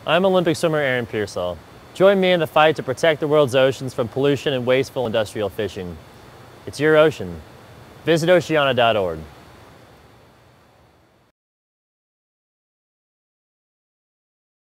I'm Olympic swimmer Aaron Peirsol. Join me in the fight to protect the world's oceans from pollution and wasteful industrial fishing. It's your ocean. Visit oceana.org.